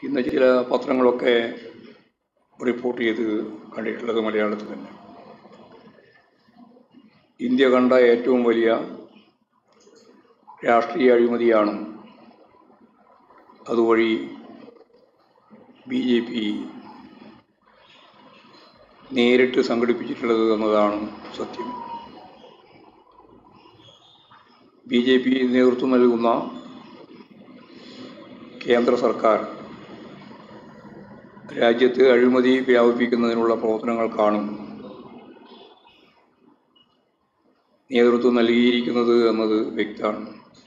ഇന്ന് ചില പത്രങ്ങളൊക്കെ റിപ്പോർട്ട് ചെയ്ത് കണ്ടിട്ടുള്ളത് മലയാളത്തിൽ തന്നെ. ഇന്ത്യ കണ്ട ഏറ്റവും വലിയ രാഷ്ട്രീയ അഴിമതിയാണ് അതുവഴി BJP നേരിട്ട് സംഘടിപ്പിച്ചിട്ടുള്ളത് എന്നതാണ് സത്യം. BJP നേതൃത്വം നൽകുന്ന കേന്ദ്ര സർക്കാർ രാജ്യത്ത് അഴിമതി വ്യാപിപ്പിക്കുന്നതിനുള്ള പ്രവർത്തനങ്ങൾക്കാണ് നേതൃത്വം നൽകിയിരിക്കുന്നത് എന്നത് വ്യക്തമാണ്.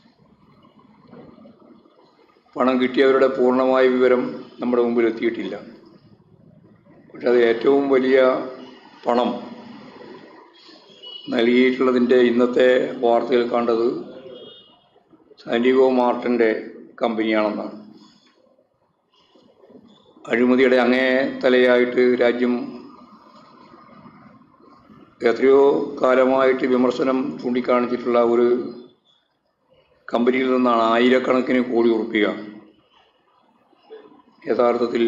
പണം കിട്ടിയവരുടെ പൂർണ്ണമായ വിവരം നമ്മുടെ മുമ്പിൽ എത്തിയിട്ടില്ല. പക്ഷെ അത് ഏറ്റവും വലിയ പണം നൽകിയിട്ടുള്ളതിൻ്റെ ഇന്നത്തെ വാർത്തയിൽ കണ്ടത് സാന്റിയാഗോ മാർട്ടിൻ്റെ കമ്പനിയാണെന്നാണ്. അഴിമതിയുടെ അങ്ങേ തലയായിട്ട് രാജ്യം എത്രയോ കാലമായിട്ട് വിമർശനം ചൂണ്ടിക്കാണിച്ചിട്ടുള്ള ഒരു കമ്പനിയിൽ നിന്നാണ് ആയിരക്കണക്കിന് കോടി ഉറുപ്പിക യഥാർത്ഥത്തിൽ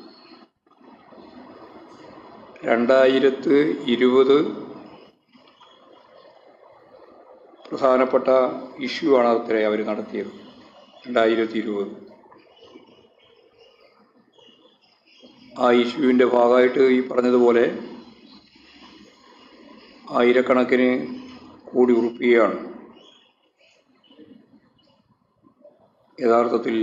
2020 പ്രധാനപ്പെട്ട ഇഷ്യൂ ആണ് അത്ര അവർ നടത്തിയത്. 2020 ആ ഇഷ്യൂവിൻ്റെ ഭാഗമായിട്ട് ഈ പറഞ്ഞതുപോലെ ആയിരക്കണക്കിന് കോടി ഉറുപ്പികയാണ് യഥാർത്ഥത്തിൽ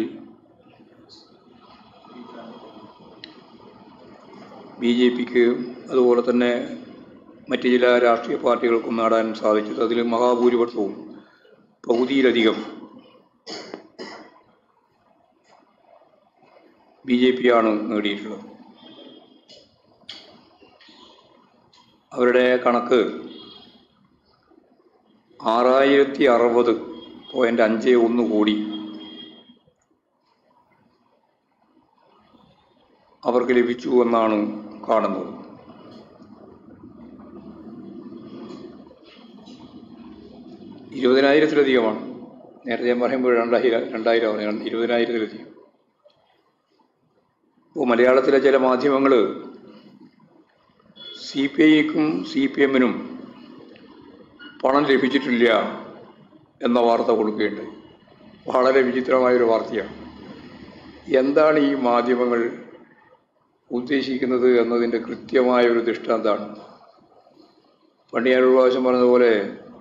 BJPക്ക് അതുപോലെ തന്നെ മറ്റ് ചില രാഷ്ട്രീയ പാർട്ടികൾക്കും നേടാൻ സാധിച്ചത്. അതിൽ മഹാഭൂരിപക്ഷവും പകുതിയിലധികം BJP ആണ് നേടിയിട്ടുള്ളത്. അവരുടെ കണക്ക് 6060.51 കോടി അവർക്ക് ലഭിച്ചു എന്നാണ് കാണുന്നത്. ഇരുപതിനായിരത്തിലധികമാണ്. നേരത്തെ ഞാൻ പറയുമ്പോൾ 2000 20,000-ലധികം. ഇപ്പോൾ മലയാളത്തിലെ ചില മാധ്യമങ്ങൾ CPIക്കും CPMനും പണം ലഭിച്ചിട്ടില്ല എന്ന വാർത്ത കൊടുക്കുകയുണ്ട്. വളരെ വിചിത്രമായൊരു വാർത്തയാണ്. എന്താണ് ഈ മാധ്യമങ്ങൾ ഉദ്ദേശിക്കുന്നത് എന്നതിൻ്റെ കൃത്യമായ ഒരു ദൃഷ്ടാന്തമാണ്. പണ്ട് ഞാൻ ഒരു പ്രാവശ്യം പറഞ്ഞതുപോലെ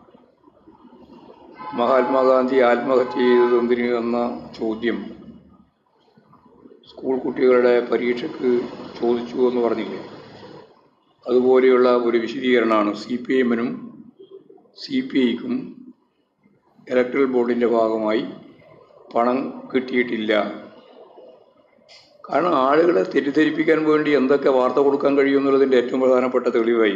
മഹാത്മാഗാന്ധി ആത്മഹത്യ ചെയ്തത് എന്തിനു എന്ന ചോദ്യം സ്കൂൾ കുട്ടികളുടെ പരീക്ഷയ്ക്ക് ചോദിച്ചു എന്ന് പറഞ്ഞില്ലേ, അതുപോലെയുള്ള ഒരു വിശദീകരണമാണ് CPMനും CPIക്കും ഇലക്ട്രൽ ബോർഡിൻ്റെ ഭാഗമായി പണം കിട്ടിയിട്ടില്ല. കാരണം ആളുകളെ തെറ്റിദ്ധരിപ്പിക്കാൻ വേണ്ടി എന്തൊക്കെ വാർത്ത കൊടുക്കാൻ കഴിയുമെന്നുള്ളതിൻ്റെ ഏറ്റവും പ്രധാനപ്പെട്ട തെളിവായി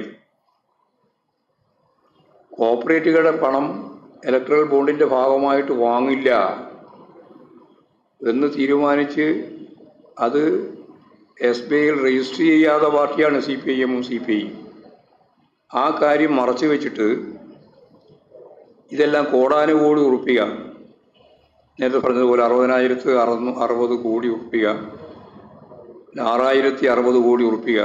കോർപ്പറേറ്റുകളുടെ പണം ഇലക്ട്രൽ ബോണ്ടിൻ്റെ ഭാഗമായിട്ട് വാങ്ങില്ല എന്ന് തീരുമാനിച്ച് അത് SBIയിൽ രജിസ്റ്റർ ചെയ്യാത്ത പാർട്ടിയാണ് CPIMും CPIയും. ആ കാര്യം മറച്ചു വെച്ചിട്ട് ഇതെല്ലാം കോടാനുകോടി ഉറുപ്പിക, നേരത്തെ പറഞ്ഞതുപോലെ 60,060 കോടി ഉറുപ്പിക, 6060 കോടി ഉറുപ്പിക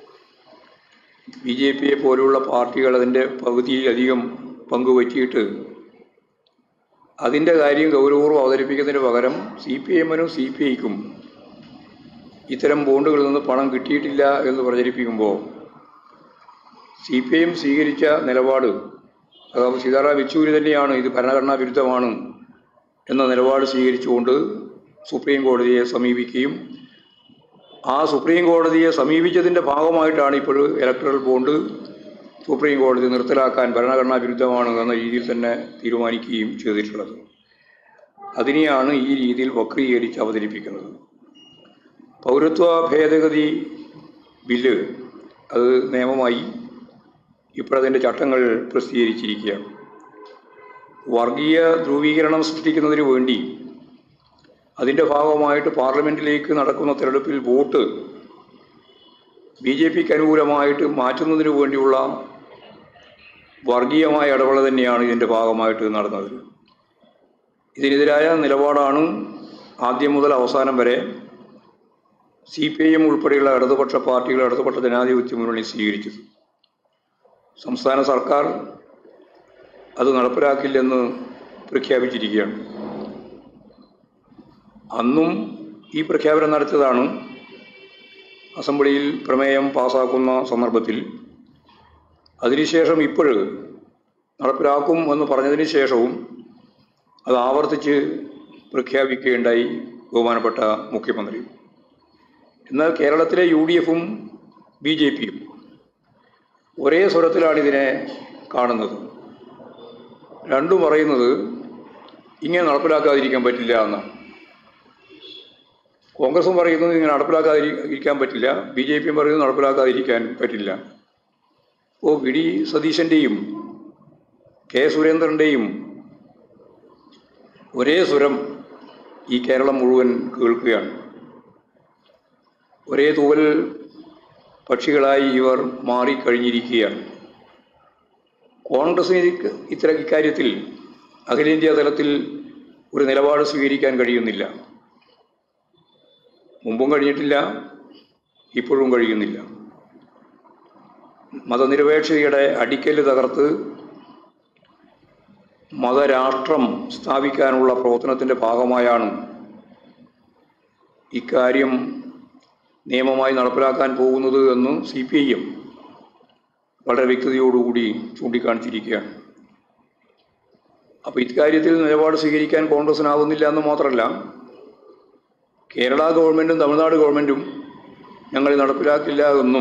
BJPയെ പോലുള്ള പാർട്ടികൾ അതിൻ്റെ പകുതിയിലധികം പങ്കുവച്ചിട്ട് അതിൻ്റെ കാര്യം ഗൗരവപൂർവ്വം അവതരിപ്പിക്കുന്നതിന് പകരം CPMനും CPIക്കും ഇത്തരം ബോണ്ടുകളിൽ നിന്ന് പണം കിട്ടിയിട്ടില്ല എന്ന് പ്രചരിപ്പിക്കുമ്പോൾ CPIM സ്വീകരിച്ച നിലപാട്, അതായത് സീതാറാം യെച്ചൂരി തന്നെയാണ് ഇത് ഭരണഘടനാ വിരുദ്ധമാണ് എന്ന നിലപാട് സ്വീകരിച്ചുകൊണ്ട് സുപ്രീം കോടതിയെ സമീപിക്കുകയും ആ സുപ്രീം കോടതിയെ സമീപിച്ചതിൻ്റെ ഭാഗമായിട്ടാണ് ഇപ്പോൾ ഇലക്ട്രൽ ബോണ്ട് സുപ്രീം കോടതി നിർത്തലാക്കാൻ ഭരണഘടനാ വിരുദ്ധമാണ് എന്ന രീതിയിൽ തന്നെ തീരുമാനിക്കുകയും ചെയ്തിട്ടുള്ളത്. അതിനെയാണ് ഈ രീതിയിൽ വക്രീകരിച്ച് അവതരിപ്പിക്കുന്നത്. പൗരത്വ ഭേദഗതി ബില്ല് അത് നിയമമായി ഇപ്പോഴതിൻ്റെ ചട്ടങ്ങൾ പ്രസിദ്ധീകരിച്ചിരിക്കുകയാണ്. വർഗീയ ധ്രുവീകരണം സൃഷ്ടിക്കുന്നതിന് വേണ്ടി അതിൻ്റെ ഭാഗമായിട്ട് പാർലമെൻറ്റിലേക്ക് നടക്കുന്ന തെരഞ്ഞെടുപ്പിൽ വോട്ട് BJPക്ക് അനുകൂലമായിട്ട് മാറ്റുന്നതിന് വേണ്ടിയുള്ള വർഗീയമായ ഇടപെടൽ തന്നെയാണ് ഇതിൻ്റെ ഭാഗമായിട്ട് നടന്നത്. ഇതിനെതിരായ നിലപാടാണ് ആദ്യം മുതൽ അവസാനം വരെ CPIM ഉൾപ്പെടെയുള്ള ഇടതുപക്ഷ പാർട്ടികൾ, ഇടതുപക്ഷ ജനാധിപത്യ മുന്നണി സ്വീകരിച്ചത്. സംസ്ഥാന സർക്കാർ അത് നടപ്പിലാക്കില്ലെന്ന് പ്രഖ്യാപിച്ചിരിക്കുകയാണ്. അന്നും ഈ പ്രഖ്യാപനം നടത്തിയതാണ്. അസംബ്ലിയിൽ പ്രമേയം പാസാക്കുന്ന സന്ദർഭത്തിൽ അതിനുശേഷം ഇപ്പോൾ നടപ്പിലാക്കും എന്ന് പറഞ്ഞതിന് ശേഷവും അത് ആവർത്തിച്ച് പ്രഖ്യാപിക്കുകയുണ്ടായി ബഹുമാനപ്പെട്ട മുഖ്യമന്ത്രി. എന്നാൽ കേരളത്തിലെ UDFും BJPയും ഒരേ സ്വരത്തിലാണ് ഇതിനെ കാണുന്നത്. രണ്ടും പറയുന്നത് ഇങ്ങനെ നടപ്പിലാക്കാതിരിക്കാൻ പറ്റില്ല എന്നാണ്. കോൺഗ്രസും പറയുന്നത് ഇങ്ങനെ നടപ്പിലാക്കാതിരിക്കാൻ പറ്റില്ല, BJPയും പറയുന്നത് നടപ്പിലാക്കാതിരിക്കാൻ പറ്റില്ല. ഇപ്പോൾ VD സതീശൻ്റെയും K സുരേന്ദ്രൻ്റെയും ഒരേ സ്വരം ഈ കേരളം മുഴുവൻ കേൾക്കുകയാണ്. ഒരേ തൂവൽ പക്ഷികളായി ഇവർ മാറിക്കഴിഞ്ഞിരിക്കുകയാണ്. കോൺഗ്രസിന് ഇക്കാര്യത്തിൽ അഖിലേന്ത്യാ തലത്തിൽ ഒരു നിലപാട് സ്വീകരിക്കാൻ കഴിയുന്നില്ല. മുമ്പും കഴിഞ്ഞിട്ടില്ല, ഇപ്പോഴും കഴിയുന്നില്ല. മതനിരപേക്ഷതയുടെ അടിക്കല്ല് തകർത്ത് മതരാഷ്ട്രം സ്ഥാപിക്കാനുള്ള പ്രവർത്തനത്തിൻ്റെ ഭാഗമായാണ് ഇക്കാര്യം നിയമമായി നടപ്പിലാക്കാൻ പോകുന്നത് എന്ന് CPIM വളരെ വ്യക്തതയോടുകൂടി ചൂണ്ടിക്കാണിച്ചിരിക്കുകയാണ്. അപ്പോൾ ഇക്കാര്യത്തിൽ നിലപാട് സ്വീകരിക്കാൻ കോൺഗ്രസിനാവുന്നില്ല എന്ന് മാത്രമല്ല, കേരള ഗവൺമെൻറ്റും തമിഴ്നാട് ഗവൺമെൻറ്റും ഞങ്ങൾ നടപ്പിലാക്കില്ല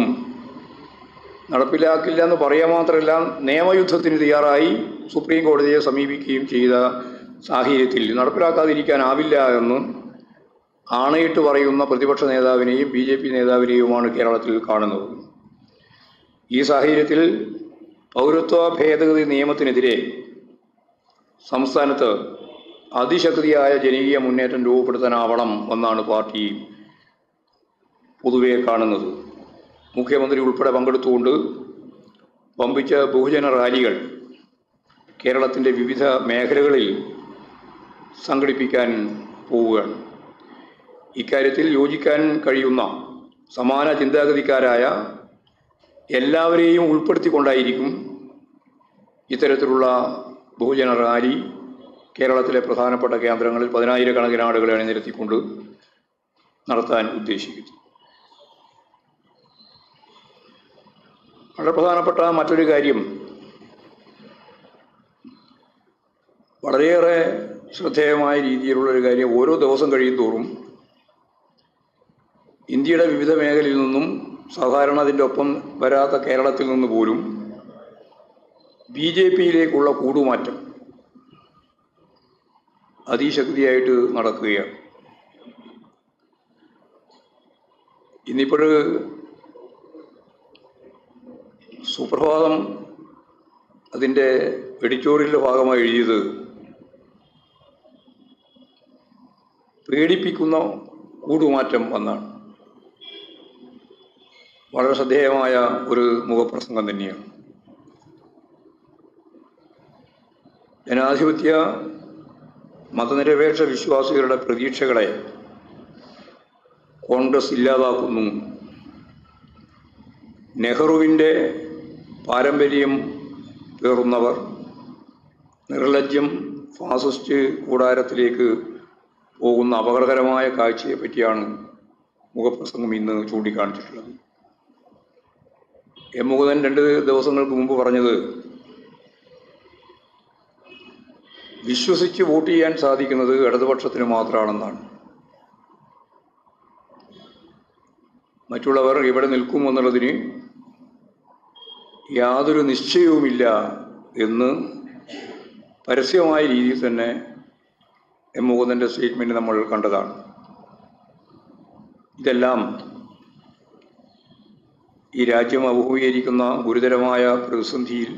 എന്ന് പറയാൻ മാത്രമല്ല, നിയമയുദ്ധത്തിന് തയ്യാറായി സുപ്രീം കോടതിയെ സമീപിക്കുകയും ചെയ്ത സാഹചര്യത്തിൽ നടപ്പിലാക്കാതിരിക്കാനാവില്ല എന്ന് ആണയിട്ട് പറയുന്ന പ്രതിപക്ഷ നേതാവിനെയും BJP നേതാവിനെയുമാണ് കേരളത്തിൽ കാണുന്നത്. ഈ സാഹചര്യത്തിൽ പൗരത്വ ഭേദഗതി നിയമത്തിനെതിരെ സംസ്ഥാനത്ത് അതിശക്തിയായ ജനകീയ മുന്നേറ്റം രൂപപ്പെടുത്താനാവണം എന്നാണ് പാർട്ടി പൊതുവെ കാണുന്നത്. മുഖ്യമന്ത്രി ഉൾപ്പെടെ പങ്കെടുത്തുകൊണ്ട് വമ്പിച്ച ബഹുജന റാലികൾ കേരളത്തിൻ്റെ വിവിധ മേഖലകളിൽ സംഘടിപ്പിക്കാൻ പോവുകയാണ്. ഇക്കാര്യത്തിൽ യോജിക്കാൻ കഴിയുന്ന സമാന ചിന്താഗതിക്കാരായ എല്ലാവരെയും ഉൾപ്പെടുത്തിക്കൊണ്ടായിരിക്കും ഇത്തരത്തിലുള്ള ബഹുജന റാലി കേരളത്തിലെ പ്രധാനപ്പെട്ട കേന്ദ്രങ്ങളിൽ 10,000-കണക്കിന് ആളുകളെ അണിനിരത്തിക്കൊണ്ട് നടത്താൻ ഉദ്ദേശിക്കുന്നു. വളരെ പ്രധാനപ്പെട്ട മറ്റൊരു കാര്യം, വളരെയേറെ ശ്രദ്ധേയമായ രീതിയിലുള്ളൊരു കാര്യം, ഓരോ ദിവസം കഴിയുന്തോറും ഇന്ത്യയുടെ വിവിധ മേഖലയിൽ നിന്നും സാധാരണ അതിൻ്റെ ഒപ്പം വരാത്ത കേരളത്തിൽ നിന്ന് പോലും BJPയിലേക്കുള്ള കൂടുമാറ്റം അതിശക്തിയായിട്ട് നടക്കുകയാണ്. ഇന്നിപ്പോൾ സുപ്രഭാതം അതിൻ്റെ എഡിറ്റോറിയലിൻ്റെ ഭാഗമായി എഴുതിയത് പേടിപ്പിക്കുന്ന കൂടുമാറ്റം എന്നാണ്. വളരെ ശ്രദ്ധേയമായ ഒരു മുഖപ്രസംഗം തന്നെയാണ്. ജനാധിപത്യ മതനിരപേക്ഷ വിശ്വാസികളുടെ പ്രതീക്ഷകളെ കോൺഗ്രസ് ഇല്ലാതാക്കുന്നു. നെഹ്റുവിൻ്റെ പാരമ്പര്യം പേറുന്നവർ നിർലജ്ജം ഫാസിസ്റ്റ് കൂടാരത്തിലേക്ക് പോകുന്ന അപകടകരമായ കാഴ്ചയെ പറ്റിയാണ് മുഖപ്രസംഗം ഇന്ന് ചൂണ്ടിക്കാണിച്ചിട്ടുള്ളത്. M. മുകുന്ദൻ 2 ദിവസങ്ങൾക്ക് മുമ്പ് പറഞ്ഞത് വിശ്വസിച്ച് വോട്ട് ചെയ്യാൻ സാധിക്കുന്നത് ഇടതുപക്ഷത്തിന് മാത്രമാണെന്നാണ്. മറ്റുള്ളവർ എവിടെ നിൽക്കുമെന്നുള്ളതിന് യാതൊരു നിശ്ചയവുമില്ല എന്ന് പരസ്യമായ രീതിയിൽ തന്നെ M. മുകുന്ദൻ്റെ സ്റ്റേറ്റ്മെൻറ്റ് നമ്മൾ കണ്ടതാണ്. ഇതെല്ലാം ഈ രാജ്യം അഭിമുഖീകരിക്കുന്ന ഗുരുതരമായ പ്രതിസന്ധിയിൽ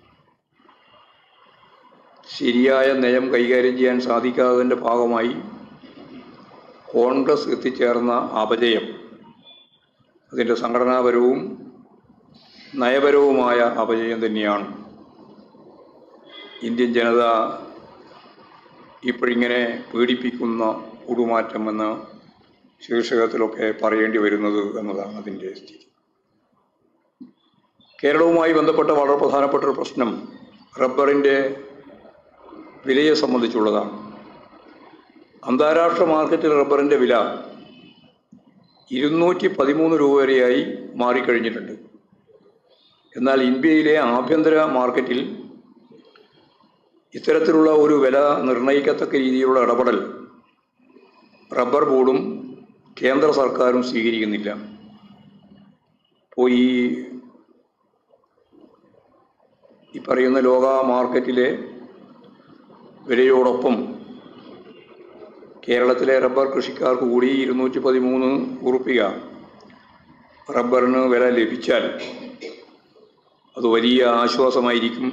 ശരിയായ നയം കൈകാര്യം ചെയ്യാൻ സാധിക്കാത്തതിൻ്റെ ഭാഗമായി കോൺഗ്രസ് എത്തിച്ചേർന്ന അപജയം, അതിൻ്റെ സംഘടനാപരവും നയപരവുമായ അപജയം തന്നെയാണ്. ഇന്ത്യൻ ജനത ഇപ്പോഴിങ്ങനെ പീഡിപ്പിക്കുന്ന കൂടുമാറ്റമെന്ന് ശീർഷകത്തിലൊക്കെ പറയേണ്ടി വരുന്നത് എന്നതാണ് അതിൻ്റെ സ്ഥിതി. കേരളവുമായി ബന്ധപ്പെട്ട വളരെ പ്രധാനപ്പെട്ട ഒരു പ്രശ്നം റബ്ബറിൻ്റെ വിലയെ സംബന്ധിച്ചുള്ളതാണ്. അന്താരാഷ്ട്ര മാർക്കറ്റിൽ റബ്ബറിൻ്റെ വില 213 രൂപ വരെയായി മാറിക്കഴിഞ്ഞിട്ടുണ്ട്. എന്നാൽ ഇന്ത്യയിലെ ആഭ്യന്തര മാർക്കറ്റിൽ ഇത്തരത്തിലുള്ള ഒരു വില നിർണ്ണയിക്കത്തക്ക രീതിയിലുള്ള ഇടപെടൽ റബ്ബർ ബോർഡും കേന്ദ്ര സർക്കാരും സ്വീകരിക്കുന്നില്ല. അപ്പോൾ ഈ പറയുന്ന ലോക മാർക്കറ്റിലെ വിലയോടൊപ്പം കേരളത്തിലെ റബ്ബർ കൃഷിക്കാർക്ക് കൂടി 213 ഉറുപ്പിക റബ്ബറിന് വില ലഭിച്ചാൽ അത് വലിയ ആശ്വാസമായിരിക്കും.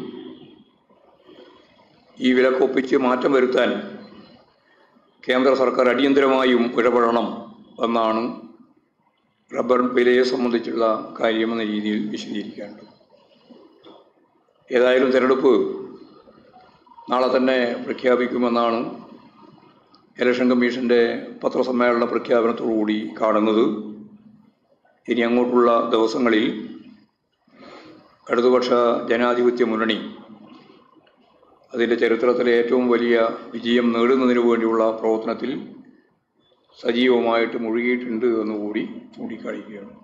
ഈ വിലക്കൊപ്പിച്ച് മാറ്റം വരുത്താൻ കേന്ദ്ര സർക്കാർ അടിയന്തരമായും ഇടപെടണം എന്നാണ് റബ്ബർ വിലയെ സംബന്ധിച്ചുള്ള കാര്യമെന്ന രീതിയിൽ വിശദീകരിക്കേണ്ടത്. ഏതായാലും തിരഞ്ഞെടുപ്പ് നാളെ തന്നെ പ്രഖ്യാപിക്കുമെന്നാണ് ഇലക്ഷൻ കമ്മീഷൻ്റെ പത്രസമ്മേളന പ്രഖ്യാപനത്തോടുകൂടി കാണുന്നത്. ഇനി അങ്ങോട്ടുള്ള ദിവസങ്ങളിൽ ഇടതുപക്ഷ ജനാധിപത്യ മുന്നണി അതിൻ്റെ ചരിത്രത്തിലെ ഏറ്റവും വലിയ വിജയം നേടുന്നതിന് വേണ്ടിയുള്ള പ്രവർത്തനത്തിൽ സജീവമായിട്ട് മുഴുകിയിട്ടുണ്ട് എന്നുകൂടി ചൂണ്ടിക്കാണിക്കുകയാണ്.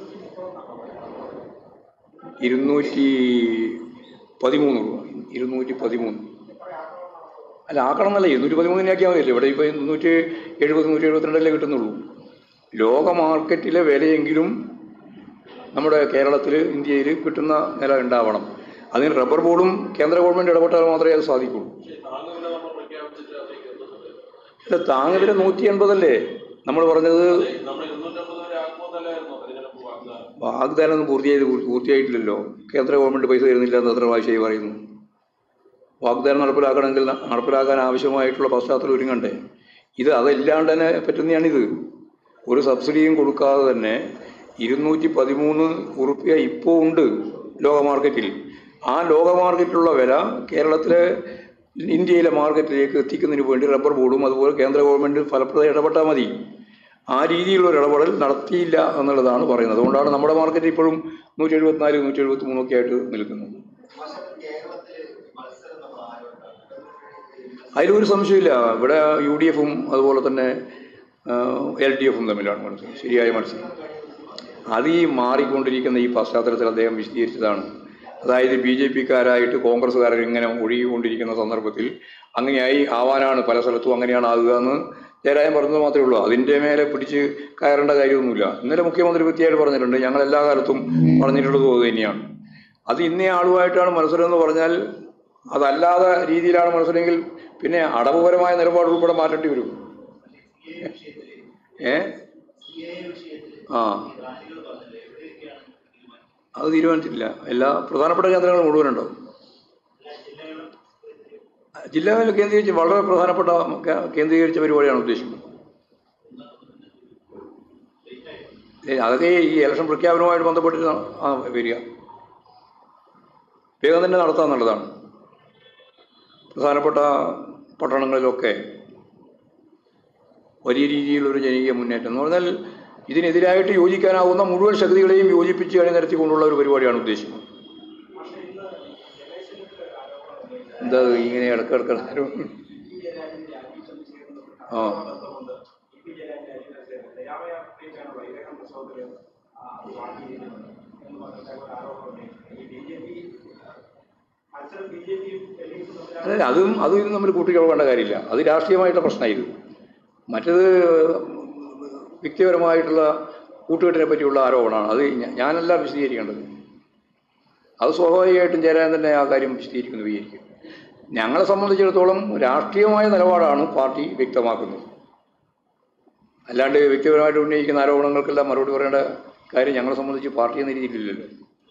213 രൂപ 213 അല്ല ആക്കണം എന്നല്ല 213 ആക്കിയാൽ മതിയല്ലേ. ഇവിടെ ഇപ്പോൾ 170 172 കിട്ടുന്നുള്ളൂ. ലോക മാർക്കറ്റിലെ വിലയെങ്കിലും നമ്മുടെ കേരളത്തിൽ ഇന്ത്യയിൽ കിട്ടുന്ന നില ഉണ്ടാവണം. അതിന് റബ്ബർ ബോർഡും കേന്ദ്ര ഗവൺമെൻറ് ഇടപെട്ടാൽ മാത്രമേ അത് സാധിക്കുള്ളൂ. അല്ല താങ്ങുവില 180 അല്ലേ നമ്മൾ പറഞ്ഞത്. വാഗ്ദാനം പൂർത്തിയായിട്ടില്ലല്ലോ. കേന്ദ്ര ഗവൺമെൻറ് പൈസ തരുന്നില്ല എന്ന് എത്ര പ്രാവശ്യമായി പറയുന്നു. വാഗ്ദാനം നടപ്പിലാക്കണമെങ്കിൽ നടപ്പിലാക്കാൻ ആവശ്യമായിട്ടുള്ള പശ്ചാത്തലം ഒരുങ്ങണ്ടേ. അതല്ലാണ്ട് തന്നെ പറ്റുന്നതാണിത്. ഒരു സബ്സിഡിയും കൊടുക്കാതെ തന്നെ 213 ഉറുപ്പിക ഇപ്പോൾ ഉണ്ട് ലോക മാർക്കറ്റിൽ. ആ ലോക മാർക്കറ്റിലുള്ള വില കേരളത്തിലെ ഇന്ത്യയിലെ മാർക്കറ്റിലേക്ക് എത്തിക്കുന്നതിന് വേണ്ടി റബ്ബർ ബോർഡും അതുപോലെ കേന്ദ്ര ഗവൺമെൻറ് ഫലപ്രദമായി ഇടപെട്ടാൽ മതി. ആ രീതിയിലുള്ള ഒരു ഇടപെടൽ നടത്തിയില്ല എന്നുള്ളതാണ് പറയുന്നത്. അതുകൊണ്ടാണ് നമ്മുടെ മാർക്കറ്റ് ഇപ്പോഴും 174 173 ഒക്കെ ആയിട്ട് നിൽക്കുന്നത്. അതിലൊരു സംശയമില്ല. ഇവിടെ UDF-ഉം അതുപോലെ തന്നെ LDF-ഉം തമ്മിലാണ് മത്സരം, ശരിയായ മത്സരം. അത് മാറിക്കൊണ്ടിരിക്കുന്ന ഈ പശ്ചാത്തലത്തിൽ അദ്ദേഹം വിശദീകരിച്ചതാണ്. അതായത് BJP-ക്കാരായിട്ട് കോൺഗ്രസ്സുകാരൻ ഇങ്ങനെ ഒഴുകിക്കൊണ്ടിരിക്കുന്ന സന്ദർഭത്തിൽ അങ്ങനെയായി ആവാനാണ് പല സ്ഥലത്തും അങ്ങനെയാണ് ആകുക എന്ന് ജയരാജൻ പറഞ്ഞത് മാത്രമേ ഉള്ളൂ. അതിൻ്റെ മേലെ പിടിച്ച് കയറേണ്ട കാര്യമൊന്നുമില്ല. ഇന്നലെ മുഖ്യമന്ത്രി കൃത്യമായിട്ട് പറഞ്ഞിട്ടുണ്ട്, ഞങ്ങൾ എല്ലാ കാലത്തും പറഞ്ഞിട്ടുള്ളത് അത് തന്നെയാണ്. അത് ഇന്നേ ആളുമായിട്ടാണ് മത്സരം എന്ന് പറഞ്ഞാൽ അതല്ലാതെ രീതിയിലാണ് മത്സരമെങ്കിൽ പിന്നെ അടവുപരമായ നിലപാട് ഉൾപ്പെടെ മാറ്റേണ്ടി വരും. അത് തീരുമാനിച്ചിട്ടില്ല. എല്ലാ പ്രധാനപ്പെട്ട കേന്ദ്രങ്ങളും മുഴുവനുണ്ടാവും. ജില്ലകളിൽ കേന്ദ്രീകരിച്ച് വളരെ പ്രധാനപ്പെട്ട കേന്ദ്രീകരിച്ച പരിപാടിയാണ് ഉദ്ദേശിക്കുന്നത്. അതൊക്കെ ഈ ഇലക്ഷൻ പ്രഖ്യാപനവുമായിട്ട് ബന്ധപ്പെട്ടിട്ട് വരിക വേഗം തന്നെ നടത്താമെന്നുള്ളതാണ്. പ്രധാനപ്പെട്ട പട്ടണങ്ങളിലൊക്കെ വലിയ രീതിയിലൊരു ജനകീയ മുന്നേറ്റം എന്ന് പറഞ്ഞാൽ ഇതിനെതിരായിട്ട് യോജിക്കാനാവുന്ന മുഴുവൻ ശക്തികളെയും യോജിപ്പിച്ച് അണിനിരത്തിക്കൊണ്ടുള്ള ഒരു പരിപാടിയാണ് ഉദ്ദേശിക്കുന്നത്. എന്താ ഇങ്ങനെ ഇടക്കിടക്ക് അല്ല അതും ഇതും തമ്മിൽ കൂട്ടിക്കൊള്ളേണ്ട കാര്യമില്ല. അത് രാഷ്ട്രീയമായിട്ടുള്ള പ്രശ്നമായത്. മറ്റത് വ്യക്തിപരമായിട്ടുള്ള കൂട്ടുകെട്ടിനെ പറ്റിയുള്ള ആരോപണമാണ്. അത് ഞാനല്ല വിശദീകരിക്കേണ്ടത്. അത് സ്വാഭാവികമായിട്ടും ജയരാജൻ തന്നെ ആ കാര്യം വിശദീകരിക്കുന്നു. വിചാരിക്കും ഞങ്ങളെ സംബന്ധിച്ചിടത്തോളം രാഷ്ട്രീയമായ നിലപാടാണ് പാർട്ടി വ്യക്തമാക്കുന്നത്. അല്ലാണ്ട് വ്യക്തിപരമായിട്ട് ഉന്നയിക്കുന്ന ആരോപണങ്ങൾക്കെല്ലാം മറുപടി പറയേണ്ട കാര്യം ഞങ്ങളെ സംബന്ധിച്ച് പാർട്ടി എന്ന രീതിയിലില്ലല്ലോ.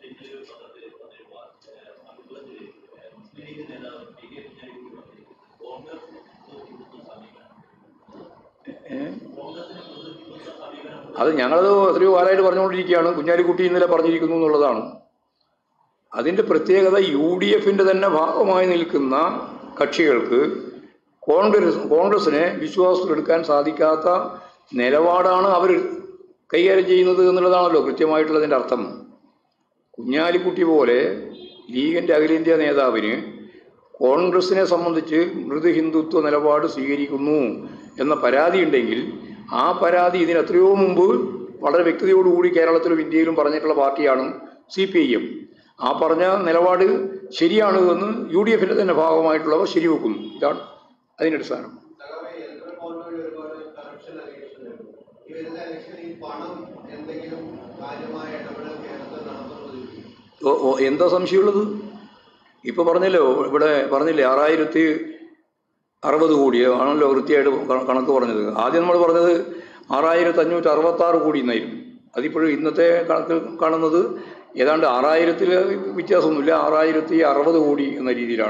അത് ഞങ്ങളത് എത്രയോ കാലമായിട്ട് പറഞ്ഞുകൊണ്ടിരിക്കുകയാണ്. കുഞ്ഞാലിക്കുട്ടി ഇന്നലെ പറഞ്ഞിരിക്കുന്നു എന്നുള്ളതാണ്. അതിൻ്റെ പ്രത്യേകത UDF-ൻ്റെ തന്നെ ഭാഗമായി നിൽക്കുന്ന കക്ഷികൾക്ക് കോൺഗ്രസിനെ വിശ്വാസത്തിലെടുക്കാൻ സാധിക്കാത്ത നിലപാടാണ് അവർ കൈകാര്യം ചെയ്യുന്നത് എന്നുള്ളതാണല്ലോ കൃത്യമായിട്ടുള്ളതിൻ്റെ അർത്ഥം. കുഞ്ഞാലിക്കുട്ടി പോലെ ലീഗിൻ്റെ അഖിലേന്ത്യാ നേതാവിന് കോൺഗ്രസിനെ സംബന്ധിച്ച് മൃദു ഹിന്ദുത്വ നിലപാട് സ്വീകരിക്കുന്നു എന്ന പരാതി ഉണ്ടെങ്കിൽ ആ പരാതി ഇതിനെത്രയോ മുമ്പ് വളരെ വ്യക്തതയോടുകൂടി കേരളത്തിലും ഇന്ത്യയിലും പറഞ്ഞിട്ടുള്ള പാർട്ടിയാണ് CPIM. ആ പറഞ്ഞ നിലപാട് ശരിയാണ് എന്ന് UDFിൻ്റെ തന്നെ ഭാഗമായിട്ടുള്ളവർ ശരിവെക്കുന്നു. ഇതാണ് അതിൻ്റെ അടിസ്ഥാനം. എന്താ സംശയമുള്ളത്? ഇപ്പോൾ പറഞ്ഞല്ലോ, ഇവിടെ പറഞ്ഞില്ലേ 6060 കോടി ആണല്ലോ കൃത്യമായിട്ട് കണക്ക് പറഞ്ഞത്. ആദ്യം നമ്മൾ പറഞ്ഞത് 6566 കോടി എന്നായിരുന്നു. അതിപ്പോഴും ഇന്നത്തെ കണക്കിൽ കാണുന്നത് ഏതാണ്ട് 6000-ൽ വ്യത്യാസമൊന്നുമില്ല, 6060 കോടി എന്ന രീതിയിലാണ്.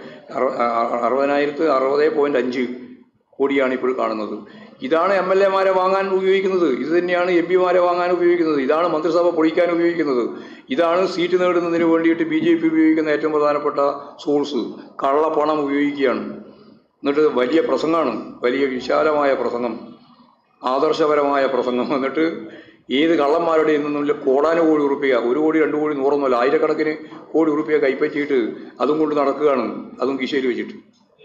60,060.5 കോടിയാണ് ഇപ്പോൾ കാണുന്നത്. ഇതാണ് MLA-മാരെ വാങ്ങാൻ ഉപയോഗിക്കുന്നത്, ഇത് തന്നെയാണ് MP-മാരെ വാങ്ങാൻ ഉപയോഗിക്കുന്നത്, ഇതാണ് മന്ത്രിസഭ പൊളിക്കാൻ ഉപയോഗിക്കുന്നത്, ഇതാണ് സീറ്റ് നേടുന്നതിന് വേണ്ടിയിട്ട് BJP ഉപയോഗിക്കുന്ന ഏറ്റവും പ്രധാനപ്പെട്ട സോഴ്സ്. കള്ളപ്പണം ഉപയോഗിക്കുകയാണ്. എന്നിട്ട് വലിയ പ്രസംഗമാണ്, വലിയ വിശാലമായ പ്രസംഗം, ആദർശപരമായ പ്രസംഗം. എന്നിട്ട് ഏത് കള്ളന്മാരുടെ നിന്നുമില്ല കോടാനുകോടി ഉറുപ്പിക, 1 കോടി 2 കോടി 100 ആയിരക്കണക്കിന് കോടി ഉറുപ്പിക കൈപ്പറ്റിയിട്ട് അതും കൊണ്ട് നടക്കുകയാണ്, അതും കിശയിൽ വെച്ചിട്ട്.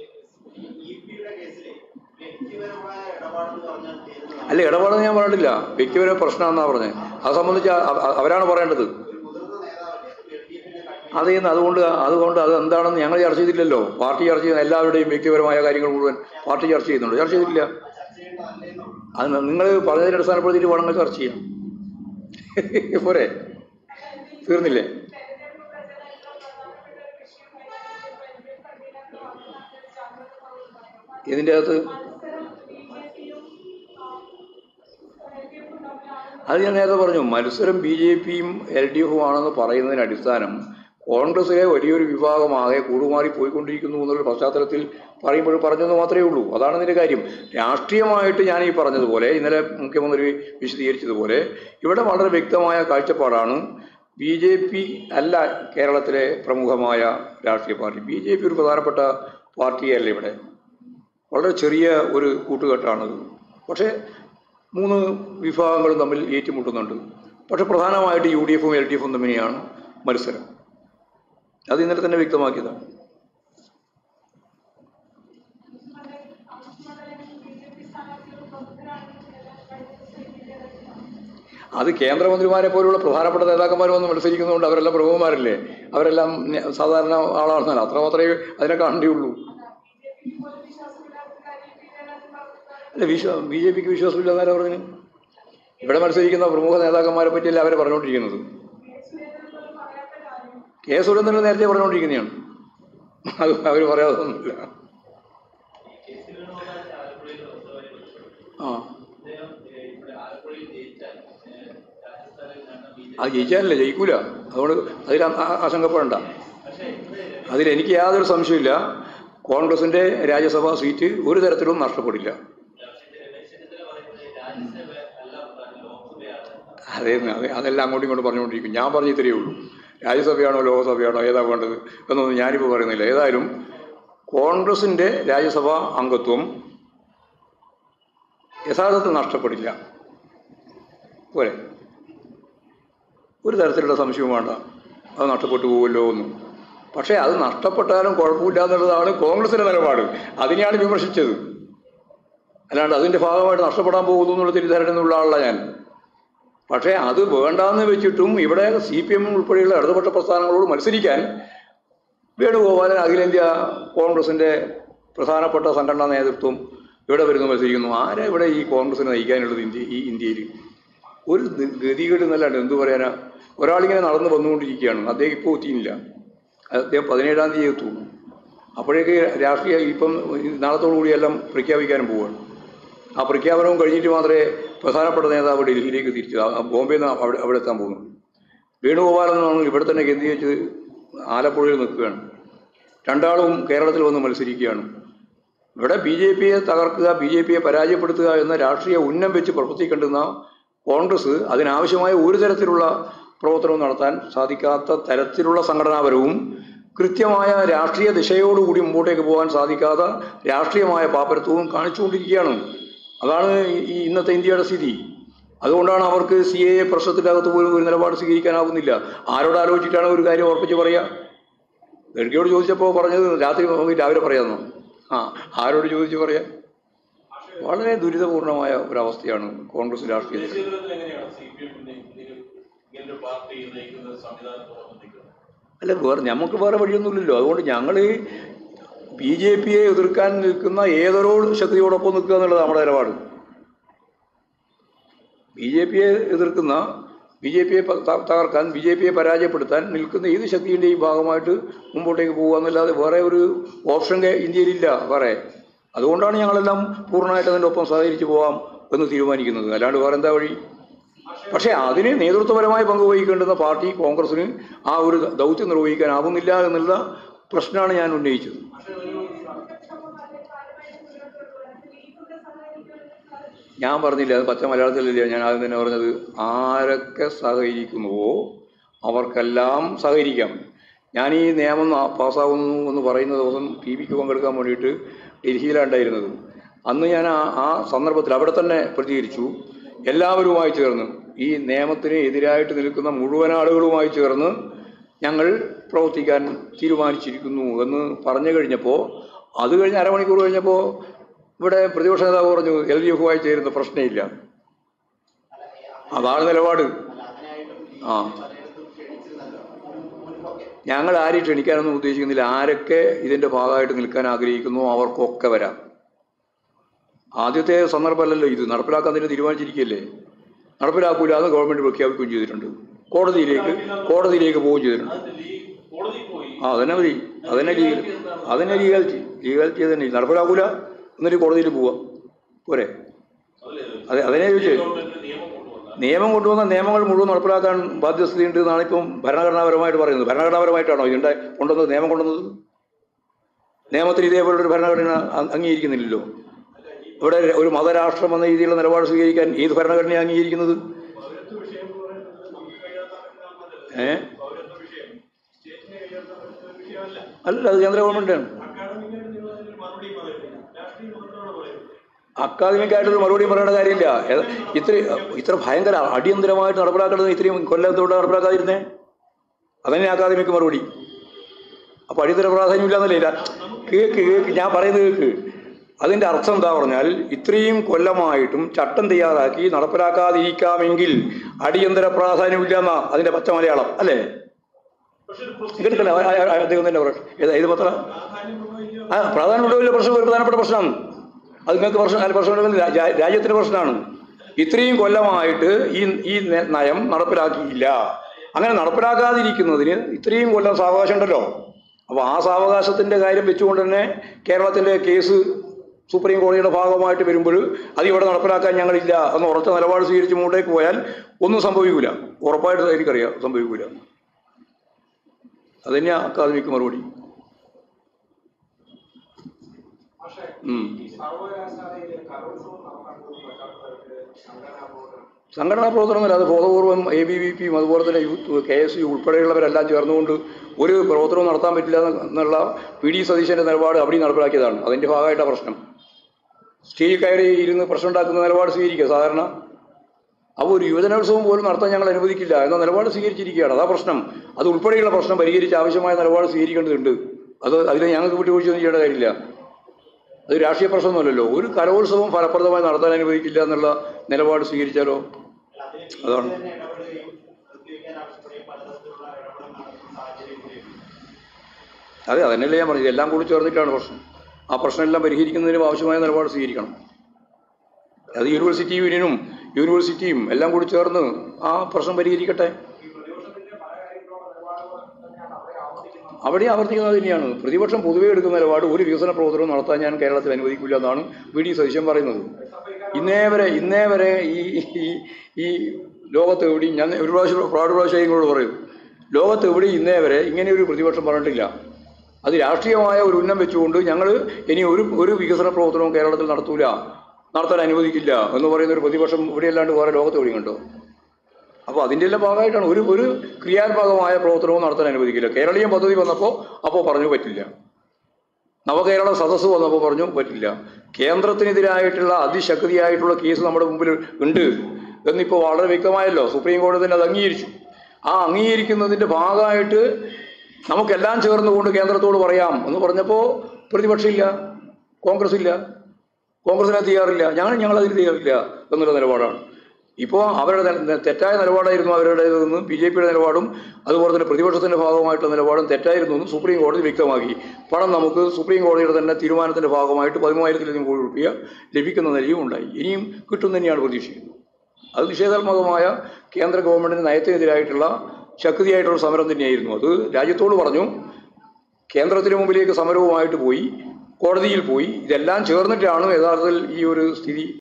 അല്ല, ഇടപാടെന്ന് ഞാൻ പറഞ്ഞിട്ടില്ല, വ്യക്തിപരമായ പ്രശ്നമാണെന്നാണ് പറഞ്ഞത്. അത് സംബന്ധിച്ച് അവരാണ് പറയേണ്ടത്. അതുകൊണ്ട് അത് എന്താണെന്ന് ഞങ്ങൾ ചർച്ച ചെയ്തില്ലല്ലോ. പാർട്ടി ചർച്ച ചെയ്യുന്ന എല്ലാവരുടെയും വ്യക്തിപരമായ കാര്യങ്ങൾ മുഴുവൻ പാർട്ടി ചർച്ച ചെയ്യുന്നുണ്ട്. ചർച്ച ചെയ്തിട്ടില്ല. അത് നിങ്ങൾ പറഞ്ഞതിനെ അടിസ്ഥാനപ്പെടുത്തിയിട്ട് വേണമെങ്കിൽ ചർച്ച ചെയ്യാം. പോരെ, തീർന്നില്ലേ? ഇതിൻ്റെ അകത്ത് അത് ഞാൻ നേരത്തെ പറഞ്ഞു, മത്സരം BJPയും LDFും ആണെന്ന് പറയുന്നതിന് അടിസ്ഥാനം കോൺഗ്രസിലെ വലിയൊരു വിഭാഗമാകെ കൂടുമാറി പോയിക്കൊണ്ടിരിക്കുന്നു എന്നുള്ള പശ്ചാത്തലത്തിൽ പറഞ്ഞെന്ന് മാത്രമേ ഉള്ളൂ. അതാണ് ഇതിൻ്റെ കാര്യം. രാഷ്ട്രീയമായിട്ട് ഞാൻ ഈ പറഞ്ഞതുപോലെ, ഇന്നലെ മുഖ്യമന്ത്രി വിശദീകരിച്ചതുപോലെ, ഇവിടെ വളരെ വ്യക്തമായ കാഴ്ചപ്പാടാണ്. BJP അല്ല കേരളത്തിലെ പ്രമുഖമായ രാഷ്ട്രീയ പാർട്ടി. BJP ഒരു പ്രധാനപ്പെട്ട പാർട്ടിയല്ല ഇവിടെ, വളരെ ചെറിയ ഒരു കൂട്ടുകെട്ടാണത്. പക്ഷേ 3 വിഭാഗങ്ങളും തമ്മിൽ ഏറ്റുമുട്ടുന്നുണ്ട്. പക്ഷെ പ്രധാനമായിട്ട് UDFും LDFും തമ്മിലാണ് മത്സരം. അത് ഇന്നലെ തന്നെ വ്യക്തമാക്കിയതാണ്. അത് കേന്ദ്രമന്ത്രിമാരെ പോലുള്ള പ്രധാനപ്പെട്ട നേതാക്കന്മാർ വന്ന് മത്സരിക്കുന്നതുകൊണ്ട് അവരെല്ലാം പ്രമുഖന്മാരല്ലേ, അവരെല്ലാം സാധാരണ ആളാണെന്നല്ല, അത്ര മാത്രമേ അതിനെ കാണേണ്ടിയുള്ളൂ. അല്ല, BJPക്ക് വിശ്വാസമില്ല എന്നാലും പറഞ്ഞു. ഇവിടെ മത്സരിക്കുന്ന പ്രമുഖ നേതാക്കന്മാരെ പറ്റിയല്ല അവരെ പറഞ്ഞുകൊണ്ടിരിക്കുന്നത്. കെ സുരേന്ദ്രൻ നേരത്തെ പറഞ്ഞുകൊണ്ടിരിക്കുന്നതാണ്, അത് അവർ പറയാതൊന്നുമില്ല. അത് ജയിച്ചാലല്ലേ, ജയിക്കൂല. അതുകൊണ്ട് അതിൽ ആശങ്കപ്പെടണ്ട. അതിലെനിക്ക് യാതൊരു സംശയമില്ല, കോൺഗ്രസിൻ്റെ രാജ്യസഭാ സീറ്റ് ഒരു തരത്തിലും നഷ്ടപ്പെടില്ല. അതെല്ലാം അങ്ങോട്ടും ഇങ്ങോട്ടും പറഞ്ഞുകൊണ്ടിരിക്കും. ഞാൻ പറഞ്ഞു ഇത്രയേ ഉള്ളൂ. രാജ്യസഭയാണോ ലോകസഭയാണോ ഏതാ വേണ്ടത് എന്നൊന്നും ഞാനിപ്പോൾ പറയുന്നില്ല. ഏതായാലും കോൺഗ്രസിൻ്റെ രാജ്യസഭാ അംഗത്വം യഥാർത്ഥത്തിൽ നഷ്ടപ്പെടില്ല. പോരെ, ഒരു തരത്തിലുള്ള സംശയവും വേണ്ട, അത് നഷ്ടപ്പെട്ടു പോകുമല്ലോ എന്നും. പക്ഷേ അത് നഷ്ടപ്പെട്ടാലും കുഴപ്പമില്ല എന്നുള്ളതാണ് കോൺഗ്രസിൻ്റെ നിലപാട്. അതിനെയാണ് വിമർശിച്ചത്. അല്ലാണ്ട് അതിൻ്റെ ഭാഗമായിട്ട് നഷ്ടപ്പെടാൻ പോകുന്നു എന്നുള്ള തെറ്റിദ്ധാരണയുള്ള ആളല്ല ഞാൻ. പക്ഷേ അത് വേണ്ടാന്ന് വെച്ചിട്ടും ഇവിടെ CPM ഉൾപ്പെടെയുള്ള ഇടതുപക്ഷ പ്രസ്ഥാനങ്ങളോട് മത്സരിക്കാൻ വേണുഗോപാലൻ അഖിലേന്ത്യാ കോൺഗ്രസിൻ്റെ പ്രധാനപ്പെട്ട സംഘടനാ നേതൃത്വം ഇവിടെ വരുന്നു, മത്സരിക്കുന്നു. ആരാ ഇവിടെ ഈ കോൺഗ്രസിനെ നയിക്കാനുള്ളത് ഇന്ത്യയിൽ? ഒരു ഗതികേട് എന്നല്ലാണ്ട് എന്തു പറയാനാ? ഒരാളിങ്ങനെ നടന്നു വന്നുകൊണ്ടിരിക്കുകയാണ്. അദ്ദേഹം ഇപ്പോൾ എത്തിയില്ല. അദ്ദേഹം 17-ാം തീയതി എത്തുള്ളൂ. അപ്പോഴേക്ക് രാഷ്ട്രീയ ഇപ്പം നാളത്തോടു കൂടിയെല്ലാം പ്രഖ്യാപിക്കാനും പോവുകയാണ്. ആ പ്രഖ്യാപനവും കഴിഞ്ഞിട്ട് മാത്രമേ പ്രധാനപ്പെട്ട നേതാവ് ഡൽഹിയിലേക്ക് തിരിച്ചു, ബോംബെയിൽ നിന്ന് അവിടെ എത്താൻ പോകുന്നു. വേണുഗോപാലൻ എന്നാണ് ഇവിടെ തന്നെ കേന്ദ്രീകരിച്ച് ആലപ്പുഴയിൽ നിൽക്കുകയാണ്. രണ്ടാളും കേരളത്തിൽ വന്ന് മത്സരിക്കുകയാണ്. ഇവിടെ BJPയെ തകർക്കുക, BJPയെ പരാജയപ്പെടുത്തുക എന്ന രാഷ്ട്രീയ ഉന്നം വെച്ച് പ്രവർത്തിക്കേണ്ടുന്ന കോൺഗ്രസ് അതിനാവശ്യമായ ഒരു തരത്തിലുള്ള പ്രവർത്തനവും നടത്താൻ സാധിക്കാത്ത തരത്തിലുള്ള സംഘടനാപരവും കൃത്യമായ രാഷ്ട്രീയ ദിശയോടുകൂടി മുമ്പോട്ടേക്ക് പോകാൻ സാധിക്കാത്ത രാഷ്ട്രീയമായ പാപ്പരത്വവും കാണിച്ചുകൊണ്ടിരിക്കുകയാണ്. അതാണ് ഈ ഇന്നത്തെ ഇന്ത്യയുടെ സ്ഥിതി. അതുകൊണ്ടാണ് അവർക്ക് CAA പ്രശ്നത്തിൻ്റെ അകത്ത് പോലും ഒരു നിലപാട് സ്വീകരിക്കാനാവുന്നില്ല. ആരോട് ആലോചിച്ചിട്ടാണ് ഒരു കാര്യം ഉറപ്പിച്ച് പറയുക? ഗഡ്കരിയോട് ചോദിച്ചപ്പോൾ പറഞ്ഞത് രാത്രി രാവിലെ പറയാമെന്നോ? ആരോട് ചോദിച്ച് പറയാം? വളരെ ദുരിതപൂർണമായ ഒരവസ്ഥയാണ് കോൺഗ്രസ് രാഷ്ട്രീയത്തിൽ. അല്ല, നമുക്ക് വേറെ വഴിയൊന്നുമില്ലല്ലോ. അതുകൊണ്ട് ഞങ്ങൾ BJPയെ എതിർക്കാൻ നിൽക്കുന്ന ഏതൊരു ശക്തിയോടൊപ്പം നിൽക്കുക എന്നുള്ളത് നമ്മുടെ നിലപാട്. BJPയെ എതിർക്കുന്ന, BJPയെ തകർക്കാൻ, BJPയെ പരാജയപ്പെടുത്താൻ നിൽക്കുന്ന ഏത് ശക്തിയുടെയും ഭാഗമായിട്ട് മുമ്പോട്ടേക്ക് പോകുക എന്നല്ലാതെ വേറെ ഒരു ഓപ്ഷൻ ഇന്ത്യയിലില്ല വേറെ. അതുകൊണ്ടാണ് ഞങ്ങളെല്ലാം പൂർണ്ണമായിട്ട് അതിൻ്റെ ഒപ്പം സഹകരിച്ച് പോകാം എന്ന് തീരുമാനിക്കുന്നത്. അല്ലാണ്ട് വേറെ എന്താ വഴി? പക്ഷേ അതിന് നേതൃത്വപരമായി പങ്കുവഹിക്കേണ്ടുന്ന പാർട്ടി കോൺഗ്രസിന് ആ ഒരു ദൗത്യം നിർവഹിക്കാനാവുന്നില്ല എന്നുള്ള പ്രശ്നമാണ് ഞാൻ ഉന്നയിച്ചത്. ഞാൻ പറഞ്ഞില്ല, അത് പച്ച മലയാളത്തിലല്ല ഞാൻ ആദ്യം തന്നെ പറഞ്ഞത്. ആരൊക്കെ സഹകരിക്കുന്നുവോ അവർക്കെല്ലാം സഹകരിക്കാം. ഞാൻ ഈ നിയമം പാസ്സാകുന്നു എന്ന് പറയുന്ന ദിവസം TVക്ക് പങ്കെടുക്കാൻ വേണ്ടിയിട്ട് ഡൽഹിയിലാണ്ടായിരുന്നത്. അന്ന് ഞാൻ ആ സന്ദർഭത്തിൽ അവിടെ തന്നെ പ്രതികരിച്ചു. എല്ലാവരുമായി ചേർന്ന്, ഈ നിയമത്തിന് എതിരായിട്ട് നിൽക്കുന്ന മുഴുവൻ ആളുകളുമായി ചേർന്ന് ഞങ്ങൾ പ്രവർത്തിക്കാൻ തീരുമാനിച്ചിരിക്കുന്നു എന്ന് പറഞ്ഞു കഴിഞ്ഞപ്പോൾ, അത് കഴിഞ്ഞ് അരമണിക്കൂർ കഴിഞ്ഞപ്പോൾ ഇവിടെ പ്രതിപക്ഷ നേതാവ് പറഞ്ഞു LDFുമായി ചേരുന്ന പ്രശ്നമില്ല. അതാണ് നിലപാട്. ഞങ്ങൾ ആരെയും ക്ഷണിക്കാനൊന്നും ഉദ്ദേശിക്കുന്നില്ല. ആരൊക്കെ ഇതിൻ്റെ ഭാഗമായിട്ട് നിൽക്കാൻ ആഗ്രഹിക്കുന്നു അവർക്കൊക്കെ വരാം. ആദ്യത്തെ സന്ദർഭമല്ലല്ലോ ഇത്. നടപ്പിലാക്കാൻ തന്നെ തീരുമാനിച്ചിരിക്കുകയല്ലേ. നടപ്പിലാക്കൂല എന്ന് ഗവൺമെൻറ് പ്രഖ്യാപിക്കുകയും ചെയ്തിട്ടുണ്ട്. കോടതിയിലേക്ക് പോവുകയും ചെയ്തിട്ടുണ്ട്. അതന്നെ മതി. അതന്നെ ലീഗാലിറ്റി തന്നെ. നടപ്പിലാക്കൂല എന്നിട്ട് കോടതിയിൽ പോവാം പോരെ? അതിനെ ചോദിച്ചേ. നിയമം കൊണ്ടുവന്ന നിയമങ്ങൾ മുഴുവൻ നടപ്പിലാക്കാൻ ബാധ്യസ്ഥതയുണ്ട് എന്നാണ് ഇപ്പം ഭരണഘടനാപരമായിട്ട് പറയുന്നത്. ഭരണഘടനാപരമായിട്ടാണോ ഇതിൻ്റെ കൊണ്ടുവന്നത്? നിയമം കൊണ്ടുവന്നത് നിയമത്തിന് ഇതേപോലൊരു ഭരണഘടന അംഗീകരിക്കുന്നില്ലല്ലോ. ഇവിടെ ഒരു മതരാഷ്ട്രം എന്ന രീതിയിലുള്ള നിലപാട് സ്വീകരിക്കാൻ ഏത് ഭരണഘടനയാണ് അംഗീകരിക്കുന്നത്? അല്ല, അത് കേന്ദ്ര ഗവൺമെൻറ്റാണ്. അക്കാദമിക്കായിട്ടൊരു മറുപടി പറയേണ്ട കാര്യമില്ല. ഇത്ര ഭയങ്കര അടിയന്തരമായിട്ട് നടപ്പിലാക്കേണ്ടത് ഇത്രയും കൊല്ലത്തോടെ നടപ്പിലാക്കാതിരുന്നേ? അതന്നെ അക്കാദമിക്ക് മറുപടി. അപ്പോൾ അടിയന്തര പ്രാധാന്യമില്ല എന്നല്ലേ? കേക്ക് ഞാൻ പറയുന്നത് കേക്ക്. അതിൻ്റെ അർത്ഥം എന്താ പറഞ്ഞാൽ, ഇത്രയും കൊല്ലമായിട്ടും ചട്ടം തയ്യാറാക്കി നടപ്പിലാക്കാതിരിക്കാമെങ്കിൽ അടിയന്തര പ്രാധാന്യമില്ല എന്നാ അതിൻ്റെ പച്ച മലയാളം അല്ലേ? കേട്ടില്ല അദ്ദേഹം തന്നെ ഏത് പത്രം? പ്രാധാന്യമുള്ള പ്രശ്നം, ഒരു പ്രധാനപ്പെട്ട പ്രശ്നമാണ് അത്. നിങ്ങൾക്ക് പ്രശ്നം രാജ്യത്തിൻ്റെ പ്രശ്നമാണ്. ഇത്രയും കൊല്ലമായിട്ട് ഈ നയം നടപ്പിലാക്കിയില്ല. അങ്ങനെ നടപ്പിലാക്കാതിരിക്കുന്നതിന് ഇത്രയും കൊല്ലം സാവകാശം ഉണ്ടല്ലോ. അപ്പോൾ ആ സാവകാശത്തിൻ്റെ കാര്യം വെച്ചുകൊണ്ട് തന്നെ കേരളത്തിൻ്റെ കേസ് സുപ്രീം കോടതിയുടെ ഭാഗമായിട്ട് വരുമ്പോൾ അതിവിടെ നടപ്പിലാക്കാൻ ഞങ്ങളില്ല എന്ന് ഉറച്ച നിലപാട് സ്വീകരിച്ച് മുമ്പോട്ടേക്ക് പോയാൽ ഒന്നും സംഭവിക്കില്ല. ഉറപ്പായിട്ട് എനിക്കറിയാം സംഭവിക്കില്ല. അതന്നെയാ അക്കാദമിക്ക് മറുപടി. സംഘടനാ പ്രവർത്തനമല്ല, അത് ബോധപൂർവം ABVPയും അതുപോലെ തന്നെ യൂത്ത് KSU ഉൾപ്പെടെയുള്ളവരെല്ലാം ചേർന്നുകൊണ്ട് ഒരു പ്രവർത്തനവും നടത്താൻ പറ്റില്ല എന്നുള്ള PD സതീശൻ്റെ നിലപാട് അവിടെയും നടപ്പിലാക്കിയതാണ്. അതിൻ്റെ ഭാഗമായിട്ടാണ് പ്രശ്നം. സ്റ്റേജിൽ കയറി ഇരുന്ന് പ്രശ്നം ഉണ്ടാക്കുന്ന നിലപാട് സ്വീകരിക്കുക സാധാരണ. അപ്പോൾ ഒരു യുവജനോത്സവം പോലും നടത്താൻ ഞങ്ങൾ അനുവദിക്കില്ല എന്ന നിലപാട് സ്വീകരിച്ചിരിക്കുകയാണ്. അതാ പ്രശ്നം. അത് ഉൾപ്പെടെയുള്ള പ്രശ്നം പരിഹരിച്ച് ആവശ്യമായ നിലപാട് സ്വീകരിക്കേണ്ടതുണ്ട്. അതിൽ ഞങ്ങൾക്ക് വിട്ടുവീഴ്ചയൊന്നും ചെയ്യേണ്ട കാര്യമില്ല. അത് രാഷ്ട്രീയ പ്രശ്നമൊന്നുമല്ലല്ലോ. ഒരു കലോത്സവം ഫലപ്രദമായി നടത്താൻ അനുവദിക്കില്ല എന്നുള്ള നിലപാട് സ്വീകരിച്ചാലോ? അതാണ്. അതന്നെയല്ലേ ഞാൻ പറഞ്ഞത്. എല്ലാം കൂടി ചേർന്നിട്ടാണ് പ്രശ്നം. ആ പ്രശ്നമെല്ലാം പരിഹരിക്കുന്നതിനും ആവശ്യമായ നിലപാട് സ്വീകരിക്കണം. അത് യൂണിവേഴ്സിറ്റിയും എല്ലാം കൂടി ചേർന്ന് ആ പ്രശ്നം പരിഹരിക്കട്ടെ. അവിടെ ആവർത്തിക്കുന്നത് തന്നെയാണ്. പ്രതിപക്ഷം പൊതുവെ എടുക്കുന്ന നിലപാട് ഒരു വികസന പ്രവർത്തനവും നടത്താൻ ഞാൻ കേരളത്തിൽ അനുവദിക്കില്ല എന്നാണ് VD സതീശൻ പറയുന്നത്. ഇന്നേ വരെ ഈ ലോകത്ത് എവിടെയും, ഞാൻ ഒരു പ്രാവശ്യം ഇങ്ങോട്ട് പറയും, ലോകത്ത് എവിടെയും ഇന്നേ വരെ ഇങ്ങനെ ഒരു പ്രതിപക്ഷം പറഞ്ഞിട്ടില്ല. അത് രാഷ്ട്രീയമായ ഒരു ഉന്നം വെച്ചുകൊണ്ട് ഞങ്ങൾ ഇനി ഒരു വികസന പ്രവർത്തനവും കേരളത്തിൽ നടത്താൻ അനുവദിക്കില്ല എന്ന് പറയുന്ന ഒരു പ്രതിപക്ഷം ഇവിടെയല്ലാണ്ട് വേറെ ലോകത്ത് എവിടെയും കണ്ടോ? അപ്പോൾ അതിൻ്റെ എല്ലാം ഭാഗമായിട്ടാണ് ഒരു ക്രിയാത്മകമായ പ്രവർത്തനവും നടത്താൻ അനുവദിക്കില്ല. കേരളീയം പദ്ധതി വന്നപ്പോൾ പറഞ്ഞു പറ്റില്ല. നവകേരള സദസ്സ് വന്നപ്പോൾ പറഞ്ഞു പറ്റില്ല, കേന്ദ്രത്തിനെതിരായിട്ടുള്ള അതിശക്തിയായിട്ടുള്ള കേസ് നമ്മുടെ മുമ്പിൽ ഉണ്ട് എന്നിപ്പോൾ വളരെ വ്യക്തമായല്ലോ. സുപ്രീം കോടതി തന്നെ അത് അംഗീകരിച്ചു. ആ അംഗീകരിക്കുന്നതിൻ്റെ ഭാഗമായിട്ട് നമുക്കെല്ലാം ചേർന്നുകൊണ്ട് കേന്ദ്രത്തോട് പറയാം എന്ന് പറഞ്ഞപ്പോൾ പ്രതിപക്ഷമില്ല, കോൺഗ്രസ് ഇല്ല, കോൺഗ്രസിനെ തയ്യാറില്ല, ഞങ്ങളതിന് തയ്യാറില്ല എന്നുള്ള നിലപാടാണ്. ഇപ്പോൾ അവരുടെ തെറ്റായ നിലപാടായിരുന്നു അവരുടേതെന്നും ബി ജെ പിയുടെ നിലപാടും അതുപോലെ തന്നെ പ്രതിപക്ഷത്തിൻ്റെ ഭാഗമായിട്ടുള്ള നിലപാടും തെറ്റായിരുന്നു എന്നും സുപ്രീം കോടതി വ്യക്തമാക്കി. പണം നമുക്ക് സുപ്രീം കോടതിയുടെ തന്നെ തീരുമാനത്തിൻ്റെ ഭാഗമായിട്ട് 13,000 കോടി രൂപ ലഭിക്കുന്ന നിലയും ഉണ്ടായി. ഇനിയും കിട്ടും തന്നെയാണ് പ്രതീക്ഷിക്കുന്നത്. അത് നിഷേധാത്മകമായ കേന്ദ്ര ഗവൺമെൻറ്റിൻ്റെ നയത്തിനെതിരായിട്ടുള്ള ശക്തിയായിട്ടുള്ള സമരം തന്നെയായിരുന്നു. അത് രാജ്യത്തോട് പറഞ്ഞു, കേന്ദ്രത്തിന് മുമ്പിലേക്ക് സമരവുമായിട്ട് പോയി, കോടതിയിൽ പോയി. ഇതെല്ലാം ചേർന്നിട്ടാണ് യഥാർത്ഥത്തിൽ ഈ ഒരു സ്ഥിതി